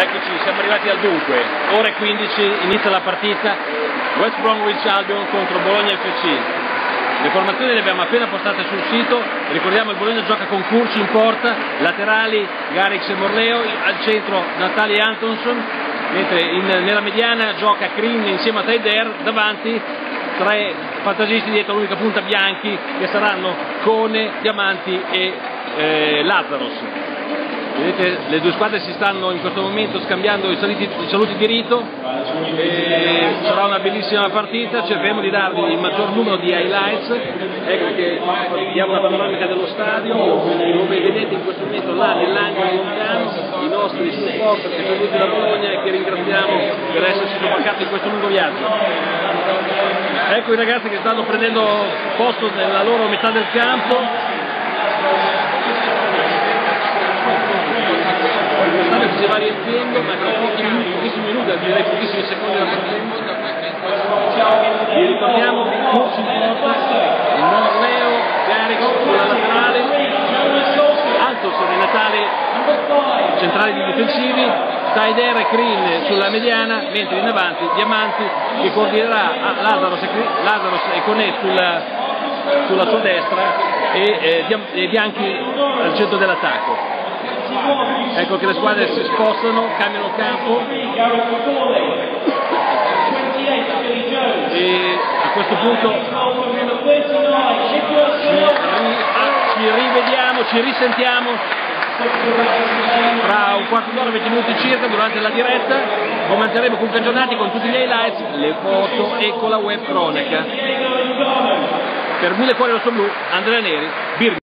Eccoci, siamo arrivati al dunque, ore 15, inizia la partita West Bromwich Albion contro Bologna FC. Le formazioni le abbiamo appena postate sul sito, ricordiamo il Bologna gioca con Curci in porta, laterali Garrix e Morleo, al centro Natali e Antonson, mentre nella mediana gioca Crin insieme a Taider, davanti tre fantasisti dietro l'unica punta Bianchi che saranno Cone, Diamanti e Lazzaros. Vedete, le due squadre si stanno in questo momento scambiando i saluti di rito, sarà una bellissima partita, cercheremo di darvi il maggior numero di highlights. Ecco che diamo una panoramica dello stadio, come vedete in questo momento là nell'angolo lontano i nostri supporter che sono venuti da Bologna e che ringraziamo per esserci sobbarcati in questo lungo viaggio. Ecco i ragazzi che stanno prendendo posto nella loro metà del campo. Si va riempiendo, ma tra pochissimi minuti, direi pochissimi secondi da partita. Vi ricordiamo Curci in porta, il Morleo, Garrix sulla laterale, Antonson e Natale centrali di difensivi, Taider e Crin sulla mediana, mentre in avanti Diamanti che coordinerà Lazzaros e Cone sulla sua destra e Bianchi al centro dell'attacco. Ecco che le squadre si spostano, cambiano il campo e a questo punto ci rivediamo, ci risentiamo tra un quarto d'ora, 20 minuti circa durante la diretta. Commenteremo comunque aggiornati con tutti gli highlights, le foto e con la web cronaca. Per Mille Cuori Rosso Blu, Andrea Neri, Birmingham.